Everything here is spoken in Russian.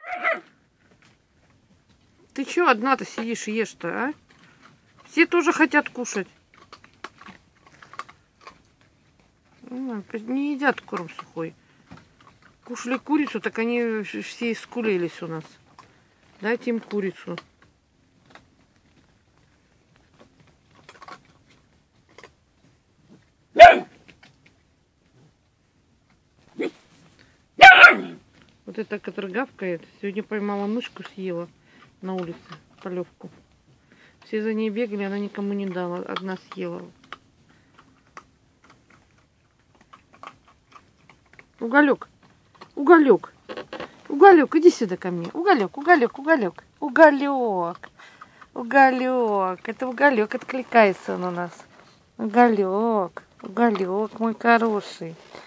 Ты чё одна-то сидишь и ешь-то, а? Все тоже хотят кушать. Не едят корм сухой. Кушали курицу, так они все искулились у нас. Дайте им курицу. Вот эта, которая гавкает, сегодня поймала мышку, съела на улице, полевку. Все за ней бегали, она никому не дала, одна съела. Уголек, Уголек, Уголек, иди сюда ко мне. Уголек, Уголек, Уголек, Уголек, Уголек. Это Уголек откликается он у нас. Уголек, Уголек, мой хороший.